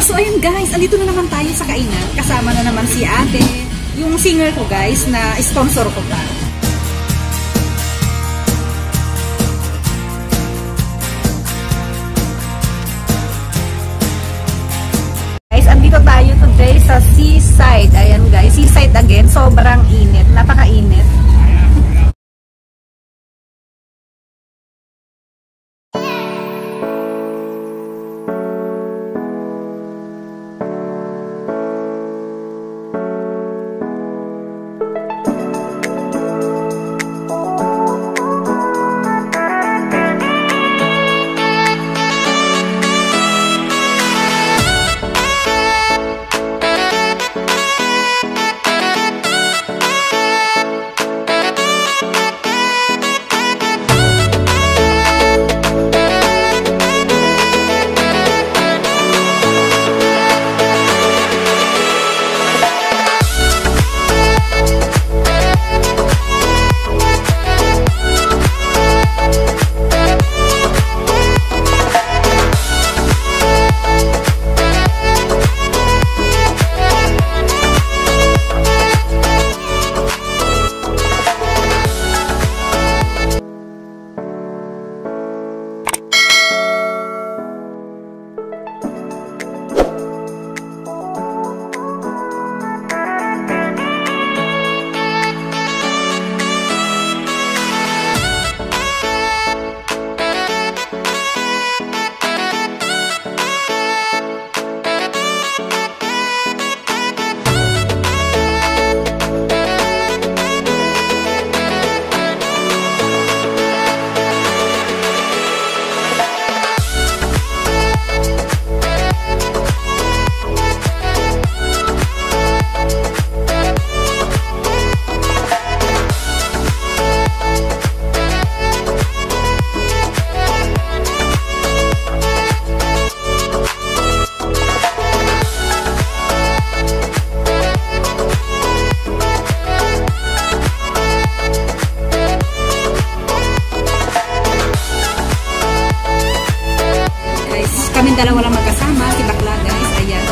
So ayun guys, andito na naman tayo sa kainan. Kasama na naman si ate, yung singer ko guys na sponsor ko pa. Guys, andito tayo today sa seaside. Ayan guys, seaside again. Sobrang init, napaka-init. Kaming dalawa lang magkasama, si bakla guys, ayan,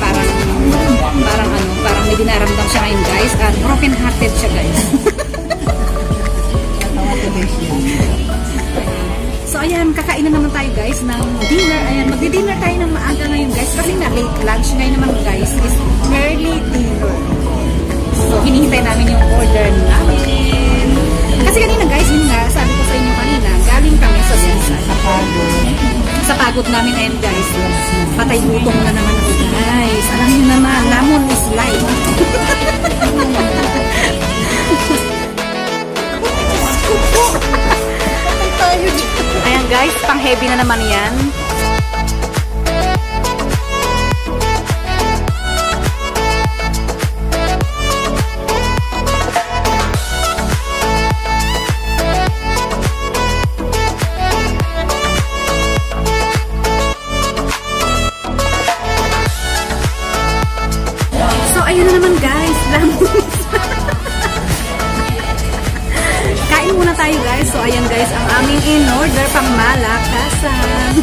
parang may dinaramdam siya ngayon guys, at broken hearted siya guys. So ayan, kakain na naman tayo guys ng dinner. Ayan, magdi-dinner tayo ng maaga ngayon guys, kasi na late lunch ngayon naman guys, is early dinner. So hinihintay namin yung order namin. Kasi kanina guys, yun nga, sabi ko sa inyo kanina, galing kami sa seaside. Sa pagod namin ngayon guys, patay gutom na naman ako guys. Alam niyo naman, lamon is life. Ayan guys, pang heavy na naman yan. Ayun na naman guys, kain muna tayo guys. So ayan guys, ang aming in-order pang malakasan.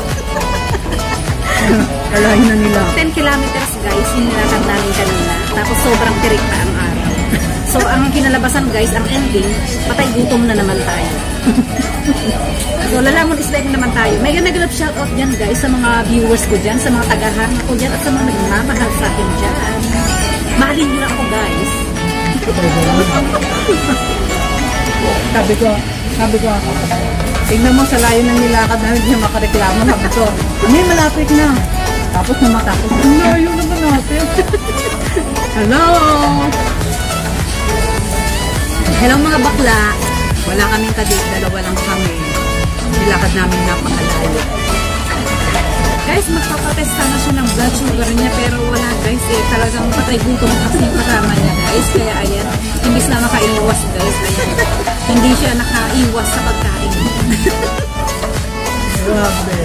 Kalahin na nila. 10 kilometers guys, yung nilakad namin kanina. Tapos sobrang tirik na ang araw. So ang kinalabasan guys, ang ending, patay gutom na naman tayo. So lalamon is like naman tayo. May nag-love shoutout dyan guys sa mga viewers ko dyan, sa mga tagahanga ko dyan, at sa mga nagmamahal sa akin dyan. Mahalin nyo lang ako guys. Sabi ko ako. Tingnan mo sa layo ng nilakad na hindi niya makareklamo. Sabi ko, may malapit na. Tapos namatapos. Ang layo naman natin. Hello! Hello mga bakla. Wala kaming kadate. Dalawa lang kami. Nilakad namin napakalayo. Guys, magpapatesta na siya ng blood sugar niya, pero wala guys eh, talagang patay gutom kasi yung kasama niya guys, kaya ayan, imbis na makaiwas guys, ayan, hindi siya nakaiwas sa pagkain. Grabe.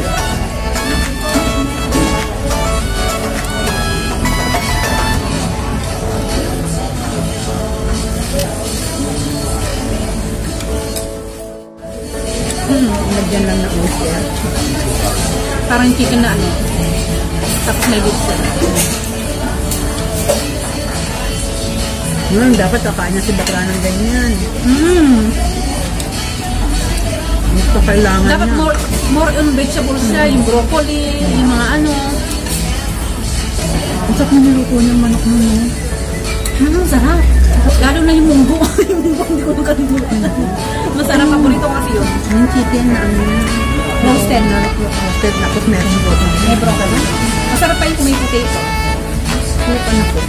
Lagyan lang na uso. Parang chicken na ano. Tapos may bitsa. Dapat kakain na si bakla ng ganyan. Gusto kailangan Dapat niya. more on vegetables siya, yung broccoli, yung mga ano. Ang sarap na niluto niyang manok mo, no? Sarap. Lalo na yung munggo. Yung munggo, hindi ko nakalimutan. Masarap, paborito kasi yun. Yung chicken na ano yun. Roasted. Roasted, tapos meron broccoli. May broccoli. Masarap pa yung kung may potato. Sarap ano po.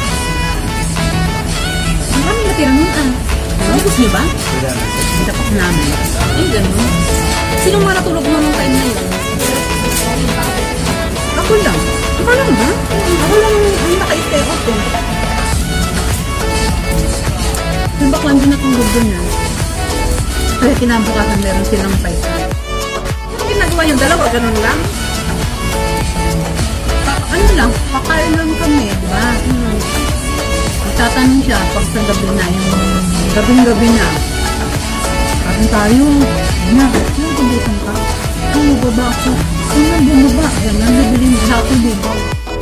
Marami natira nun Naubos niyo ba? Ang tapak namin. Eh, ganun. Sinong mga natulog mo nung time na yun? Ako lang. Ako lang ba? Ako lang ang naka-stay out ko. Yung baklang din natulog doon yan. Kaya kinabukasan meron silang paisa. Ano ginagawa yung dalawa? Ganun lang? Ano lang, pakain lang kami, di ba? Tatanong siya pag sa gabi na, yung gabing-gabi na. Parang tayo, na, gugutan ka. Bumaba ako. Bumaba. Yan, nandibilin sa ako, di ba?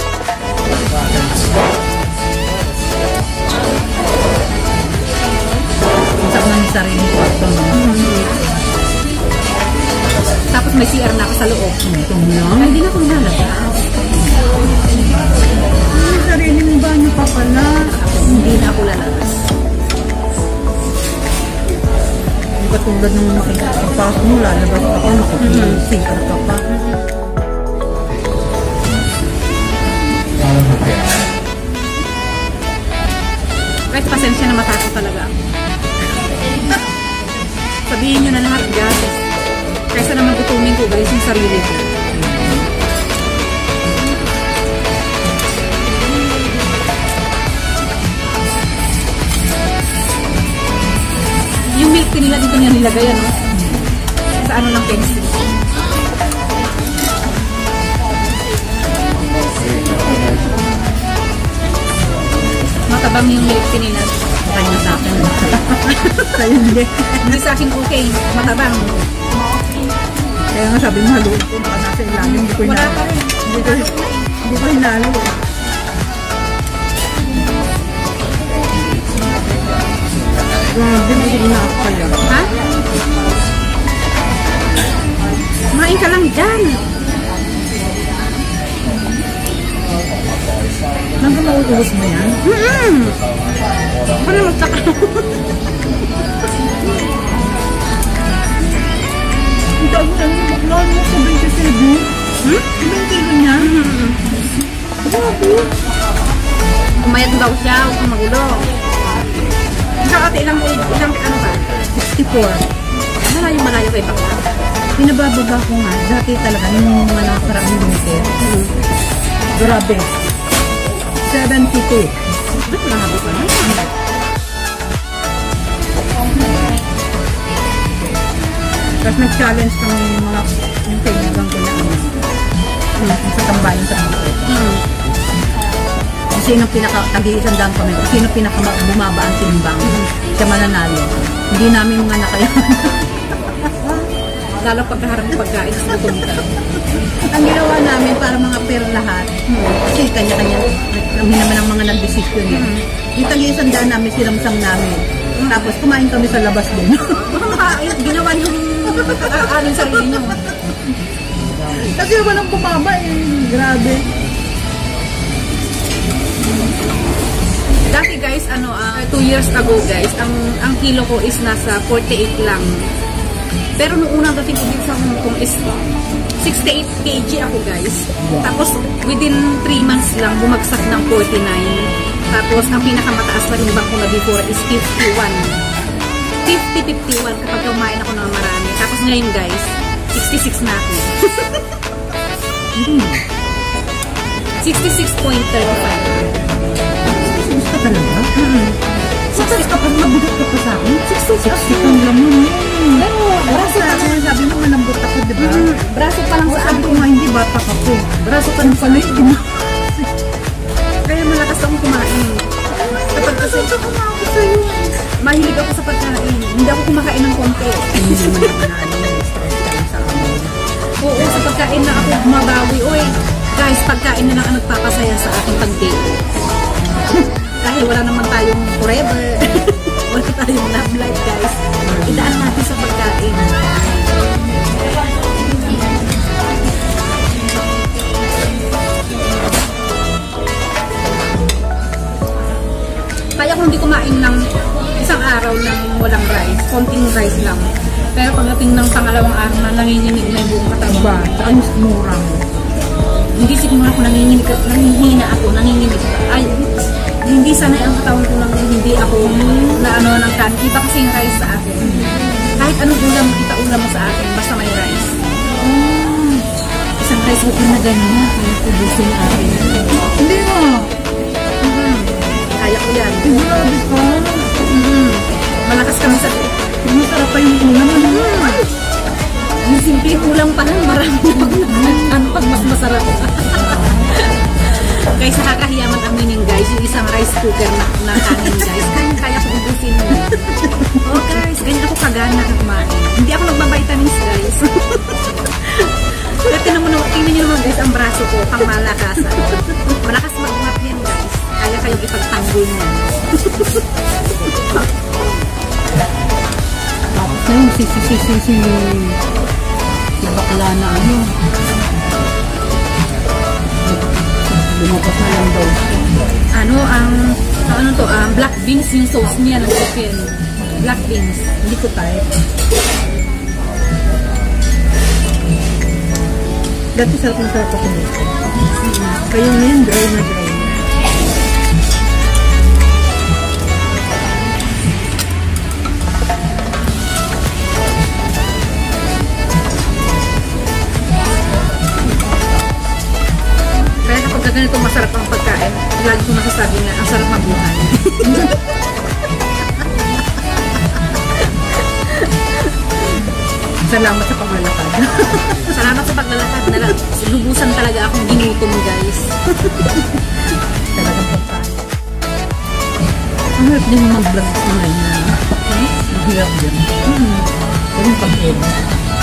Saan na yung sarili ko ito, no? Tapos may CR na ako sa loob. Ito mo lang. Ay, hindi na akong lalabas. Yung sarili mo ba niyo pa pala? Hindi na ako lalabas. Hindi ka tulad ng makikapasok mo, lalabas ako, nakapag-CR ka pa. Kahit pasensya na matako talaga. Sabihin nyo na lahat, guys. Kaysa naman gutumin ko, guys, yung sarili ko. Yung milk tea nila dito niya nilagay, ano? Sa ano ng pencil. Matabang yung milk tea nila. Kanya sa akin. Sa'yo hindi. Hindi sa akin okay. Matabang. Kaya nga sabi mo, haluin ko, baka nasa ilalim, hindi ko Wala hinalo. pa rin. Hindi ko hinalo. Grabe, hindi ko na ako kaya. Ha? Kumain ka lang dyan. Nanggang mauubos mo yan? Ako na magtaka. Ang dami na yung baklaan mo sa 27. Ibang kilo niya? Grabe. Umayat daw siya. Huwag kang magulo. Ikaw ate, ilang ano ka? 64. Malayo kay bakla. Pinabababa ko nga. Dati talaga, yung mga nakasarang limited. Grabe. 72. Ba't mahabo ka na? Tapos nag-challenge kami yung mga yung kaibigan ko na sa tambayan sa mga. Kung sino pinaka-tag-iisandaan kami, kung sino pinaka-bumaba ang timbang, siya mananalo. Hindi namin mga nakayaman. Lalo pagkaharap ng pagkain sa tumita. Ang ginawa namin para mga pair lahat, kasi kanya-kanya, kami naman ang mga nag-desisyon yun. Yung tag-iisandaan namin, silamsang namin. Tapos kumain kami sa labas din. Ginawa niyo yung aling sarili niyo. Kasi walang bumaba eh. Grabe. Dati guys, 2 years ago guys, ang kilo ko is nasa 48 lang. Pero nung unang dating ko dito sa Hong Kong is 68 kg ako guys. Tapos within 3 months lang bumagsak ng 49. Tapos ang pinakamataas na timbang ko na before is 51. 50-51 kapag kumain ako ng marami. Tapos ngayon guys, 66 na ako. 66.35. Gusto ka talaga? Success ka pa, mabigat ka pa sa akin? 66 ang laman mo. Pero braso pa lang. Sabi mo malambot ako, di ba? Braso pa lang sa Sabi ko nga, hindi bata ka po. Braso pa lang pala yun. Kaya malakas akong kumain. Kapag kasi mahilig ako sa pagkain. Hindi ako kumakain ng konti. Hindi naman naman na stress ka lang sa amin. Oo, sa pagkain na ako bumabawi. Uy, Guys, pagkain na lang ang nagpapasaya sa ating pag-date. Dahil wala naman tayong forever. Wala tayong love life, guys. Idaan natin sa pagkain. Kaya kung hindi kumain ng isang araw ng walang rice, konting rice lang. Pero pagdating ng pangalawang araw na nanginginig na yung buong katawan. Ayos mura. Hindi siguro ako nanginginig, nanghihina ako, nanginginig. Ay, hindi sanay ang katawan ko nang hindi ako na ano ng kan. Iba kasi yung rice sa akin. Kahit anong ulam, ulam mo sa akin, basta may rice. Isang rice cooker na ganyan. Ubusin natin. Hindi mo. Kaya ko yan. Grabe ka. Malakas kami sa... Masarap pa yung ulam. Yung simple ulam pa lang, marami pag mas masarap. Guys, nakakahiyaman aminin guys, yung isang rice cooker na kanin guys. Kaya ko ubusin mo. Oh guys, ganyan ako kagana kumain. Hindi ako nagbabitamins guys. Pero tingnan nyo naman guys, ang braso ko, pang malakasan. Malakas mag-map yan guys. Kaya kayong ipagtanggol mo. Tapos na yung sisi yung bakla na ano. Lumabas na lang daw. Ano to, black beans yung sauce niya ng chicken. Black beans. Hindi ko type. Dati sarap ng sarap ako nito. Kaya ngayon dry na dry. Pagka ganito masarap ang pagkain, lagi ko masasabi nga, ang sarap mabuhay. Salamat sa paglalakad. Salamat sa paglalakad na lang. Lubusan talaga akong ginutom guys. Talagang pagkain. Ang hirap din mag-vlog sa ngayon na. Ang hirap din. Ganyan pag-edit.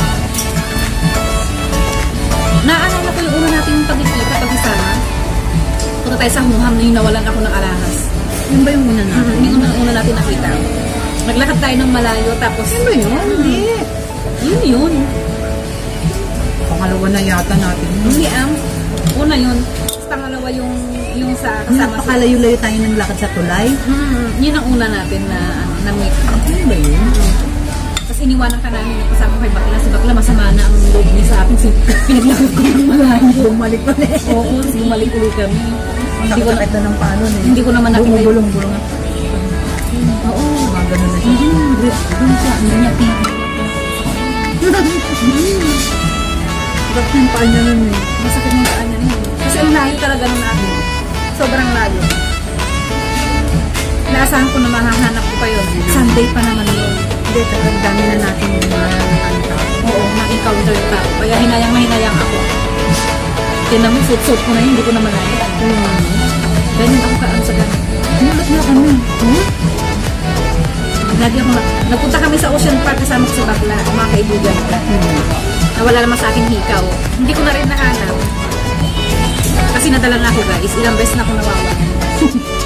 Naalala ko yung una nating pagkikita pag-isama. Punta tayo sa Muham na yung nawalan ako ng alahas. Yun ba yung una natin? Yung una natin nakita. Naglakad tayo ng malayo tapos... Yun ba yun? Hindi. Yun. Pangalawa na yata natin. Hindi una yun. Tapos pangalawa yung sa kasama. Napakalayo-layo tayo ng lakad sa tulay. Yun ang una natin na meet. Ano ba yun? Tapos iniwanan ka namin yung kasama kay Bakla. Si Bakla masama na ang loob niya sa akin. Pinaglakad ko ng malayo. Bumalik pa na eh. Oo, bumalik ulit kami. Sakit na ng paano eh. Hindi ko naman nakita. Bulong-bulong. Oo. Mga ganun na siya. Doon siya. Hindi niya Bakit yung paa niya nun eh. masakit yung paa niya nun. Kasi ang layo talaga nun natin. Sobrang layo. Naasahan ko na mahahanap ko pa yun. Sunday pa naman yun. Hindi, talagang dami na natin yung mga nakanta. Oo, na-encounter yung tao. Kaya hinayang ako. Tinan mo, suit-suit ko na yun. Hindi ko naman alam. Ganyan ako kaan sa ganun. Nulat na kami. Lagi ako nagpunta kami sa Ocean Park kasama ko si Bakla, mga kaibigan ko. Nawala naman sa akin hikaw. Hindi ko na rin nahanap. Kasi nadala na ako guys. Ilang beses na ako nawawa.